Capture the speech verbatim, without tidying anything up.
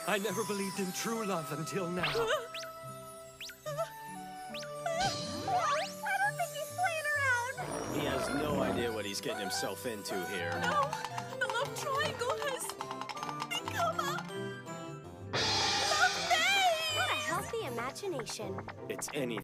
I never believed in true love until now. I don't think he's playing around. He has no idea what he's getting himself into here. No, the love triangle has become a love maze. What a healthy imagination. It's anything